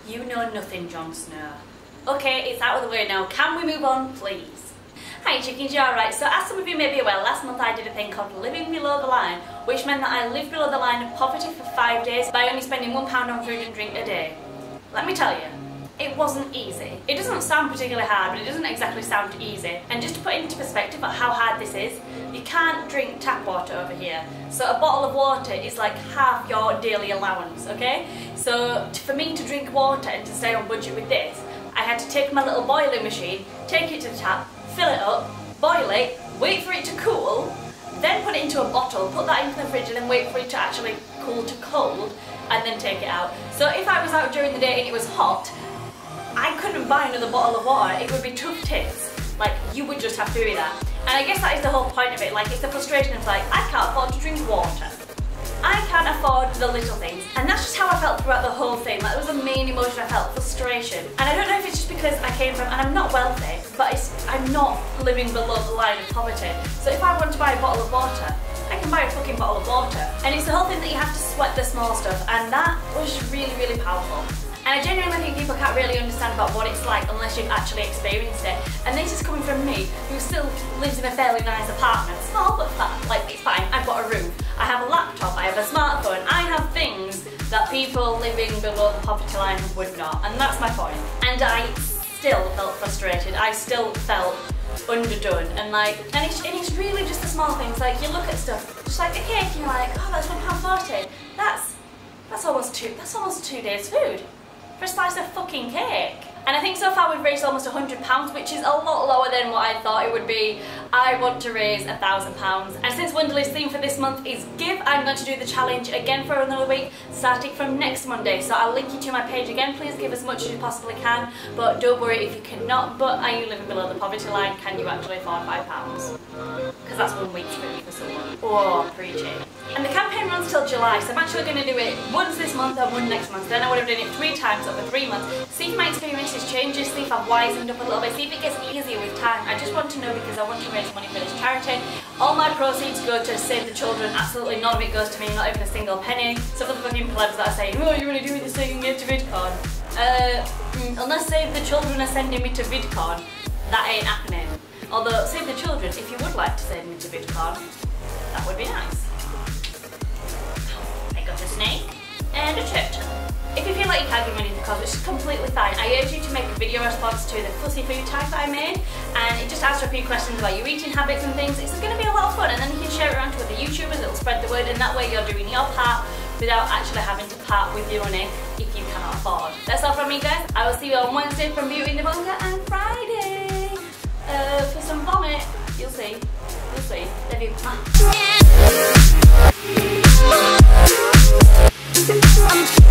You know nothing, Jon Snow. Okay, it's out of the way now. Can we move on, please? Hi chickens, you alright? So as some of you may be aware, last month I did a thing called Living Below the Line, which meant that I lived below the line of poverty for 5 days by only spending £1 on food and drink a day. Let me tell you, it wasn't easy. It doesn't sound particularly hard, but it doesn't exactly sound easy. And just to put into perspective about how hard this is, you can't drink tap water over here. So a bottle of water is like half your daily allowance, okay? So for me to drink water and to stay on budget with this, I had to take my little boiling machine, take it to the tap, fill it up, boil it, wait for it to cool, then put it into a bottle, put that into the fridge and then wait for it to actually cool to cold, and then take it out. So if I was out during the day and it was hot, I couldn't buy another bottle of water. It would be tough tits. Like, you would just have to do that. And I guess that is the whole point of it. Like, it's the frustration of like, I can't afford to drink water. I can't afford the little things. And that's just how I felt throughout the whole thing. Like, it was the main emotion I felt, frustration. And I don't know if it's just because I came from, and I'm not wealthy, but I'm not living below the line of poverty. So if I want to buy a bottle of water, I can buy a fucking bottle of water. And it's the whole thing that you have to sweat the small stuff. And that was really, really powerful. And I genuinely think people can't really understand about what it's like unless you've actually experienced it. And this is coming from me, who still lives in a fairly nice apartment. Small but fat, like it's fine, I've got a room. I have a laptop, I have a smartphone, I have things that people living below the poverty line would not. And that's my point. And I still felt frustrated, I still felt underdone. And it's really just the small things, like you look at stuff, just like a cake and you're like, oh that's £1.40. That's almost 2 days food. For a slice of fucking cake. And I think so far we've raised almost £100, which is a lot lower than what I thought it would be. I want to raise £1,000. And since Wonderly's theme for this month is give, I'm going to do the challenge again for another week, starting from next Monday. So I'll link you to my page again. Please give as much as you possibly can, but don't worry if you cannot. But are you living below the poverty line? Can you actually afford £5? Because that's 1 week's food for someone. Oh, preaching. And the campaign runs till July, so I'm actually going to do it once this month and one next month. Then I would have done it 3 times over 3 months. See if my experiences changes, see if I've wisened up a little bit, see if it gets easier with time. I just want to know because I want to raise money for this charity. All my proceeds go to Save the Children. Absolutely none of it goes to me, not even a single penny. So for the fucking plebs that are saying, oh, you're going to do this thing and get to VidCon. Unless Save the Children are sending me to VidCon, that ain't happening. Although, Save the Children, if you would like to send me to VidCon, that would be nice. I got a snake and a turtle. If you feel like you can't give money to the cause, which is completely fine, I urge you to make a video response to the fussy food tag that I made, and it just asks a few questions about your eating habits and things. It's going to be a lot of fun, and then you can share it around to other YouTubers, it'll spread the word, and that way you're doing your part without actually having to part with your money if you cannot afford. That's all from me, guys. I will see you on Wednesday from Beauty in the Bunker, and Friday for some vomit. You'll see. You'll see. Love you.